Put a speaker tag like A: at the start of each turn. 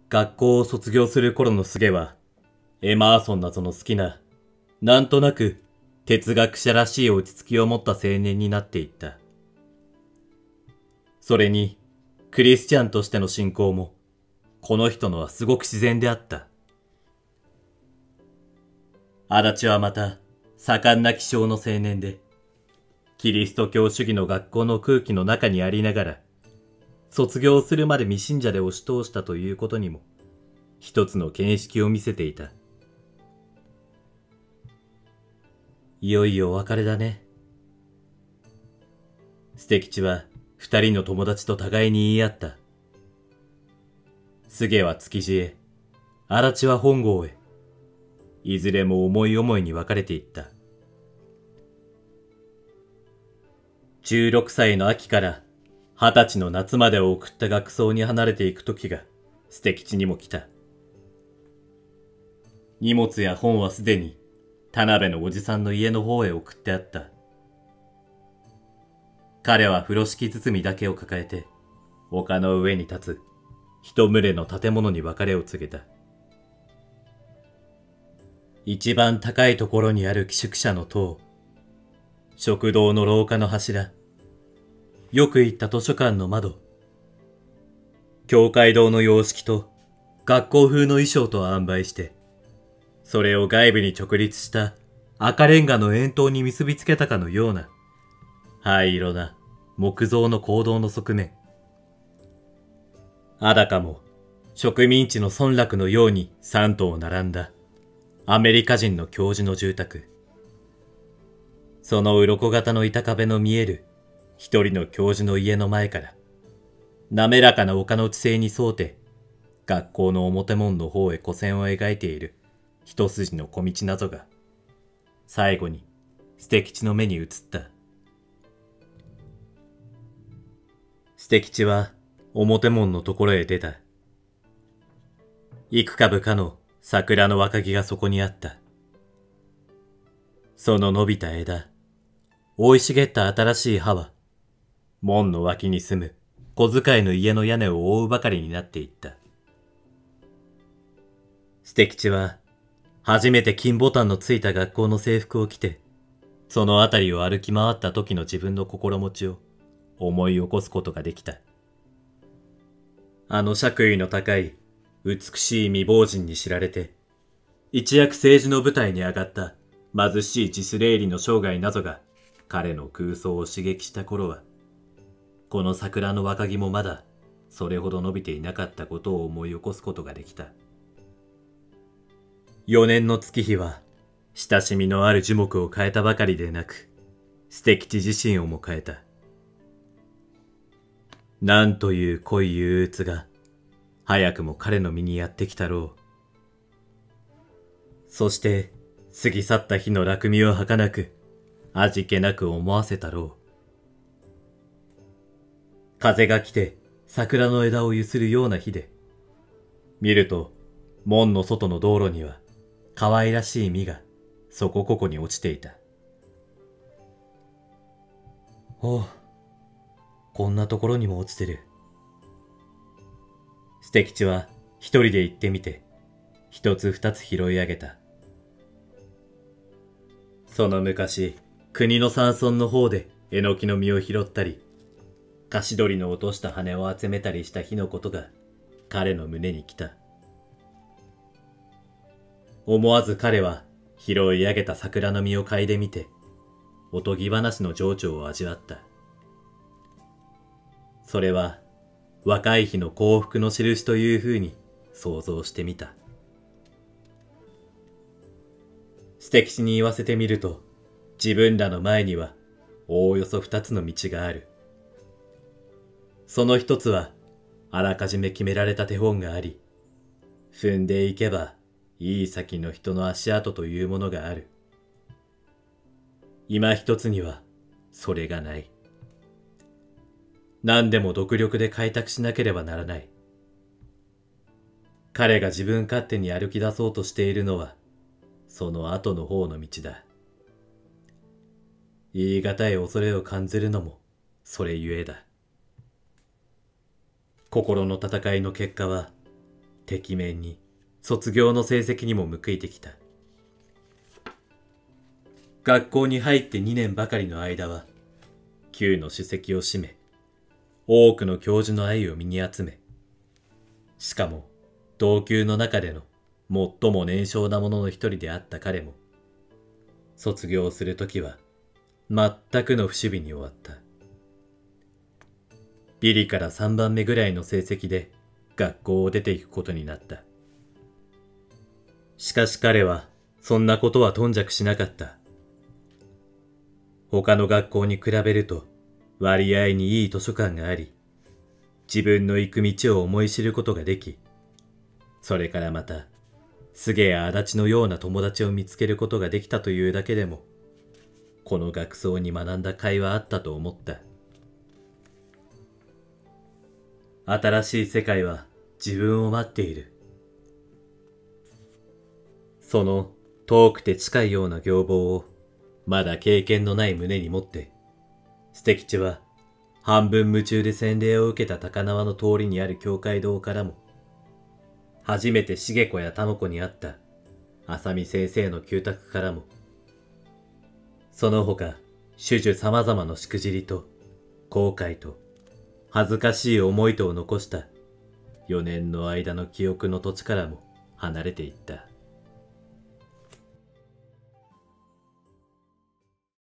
A: 学校を卒業する頃のスゲは、エマーソンなどの好きな、なんとなく哲学者らしい落ち着きを持った青年になっていった。それに、クリスチャンとしての信仰も、この人のはすごく自然であった。足立はまた、盛んな気性の青年で、キリスト教主義の学校の空気の中にありながら、卒業するまで未信者で押し通したということにも、一つの見識を見せていた。いよいよお別れだね。捨吉は二人の友達と互いに言い合った。菅は築地へ、足立は本郷へ。いずれも思い思いに分かれていった。16歳の秋から20歳の夏までを送った学僧に離れていく時が捨吉にも来た。荷物や本はすでに田辺のおじさんの家の方へ送ってあった。彼は風呂敷包みだけを抱えて丘の上に立つ一群れの建物に別れを告げた。一番高いところにある寄宿舎の塔、食堂の廊下の柱、よく行った図書館の窓、教会堂の様式と学校風の衣装と塩梅して、それを外部に直立した赤レンガの円筒に結びつけたかのような灰色な木造の講堂の側面。あだかも植民地の村落のように3棟並んだアメリカ人の教授の住宅。その鱗型の板壁の見える一人の教授の家の前から、滑らかな丘の地勢に沿うて、学校の表門の方へ古線を描いている一筋の小道なぞが、最後に捨吉の目に映った。捨吉は表門のところへ出た。幾株かの桜の若木がそこにあった。その伸びた枝、生い茂った新しい葉は、門の脇に住む小遣いの家の屋根を覆うばかりになっていった。捨吉は、初めて金ボタンのついた学校の制服を着て、そのあたりを歩き回った時の自分の心持ちを思い起こすことができた。あの爵位の高い、美しい未亡人に知られて、一躍政治の舞台に上がった貧しいジスレイリの生涯などが彼の空想を刺激した頃は、この桜の若木もまだそれほど伸びていなかったことを思い起こすことができた。4年の月日は親しみのある樹木を変えたばかりでなく、捨吉自身をも変えた。なんという濃い憂鬱が早くも彼の身にやってきたろう。そして過ぎ去った日の楽味を儚く味気なく思わせたろう。風が来て桜の枝を揺するような日で、見ると門の外の道路には可愛らしい実がそこここに落ちていた。おう、こんなところにも落ちてる。捨吉は一人で行ってみて、一つ二つ拾い上げた。その昔、国の山村の方でえのきの実を拾ったり、菓子鳥の落とした羽を集めたりした日のことが彼の胸に来た。思わず彼は拾い上げた桜の実を嗅いでみて、おとぎ話の情緒を味わった。それは若い日の幸福の印というふうに想像してみた。捨吉に言わせてみると、自分らの前にはおおよそ二つの道がある。その一つはあらかじめ決められた手本があり、踏んでいけばいい先の人の足跡というものがある。今一つにはそれがない。何でも独力で開拓しなければならない。彼が自分勝手に歩き出そうとしているのは、その後の方の道だ。言い難い恐れを感じるのもそれゆえだ。心の戦いの結果は、 てきめんに卒業の成績にも報いてきた。学校に入って2年ばかりの間は、旧の首席を占め、多くの教授の愛を身に集め、しかも同級の中での最も年少な者の一人であった彼も、卒業するときは全くの不守備に終わった。ビリから3番目ぐらいの成績で学校を出ていくことになった。しかし彼はそんなことは頓着しなかった。他の学校に比べると割合にいい図書館があり、自分の行く道を思い知ることができ、それからまた、菅や足立のような友達を見つけることができたというだけでも、この学僧に学んだ甲斐はあったと思った。新しい世界は自分を待っている。その遠くて近いような仰望をまだ経験のない胸に持って、捨吉は半分夢中で洗礼を受けた高輪の通りにある教会堂からも、初めて茂子や玉子に会った浅見先生の旧宅からも、その他種々様々のしくじりと後悔と恥ずかしい思いとを残した4年の間の記憶の土地からも離れていった。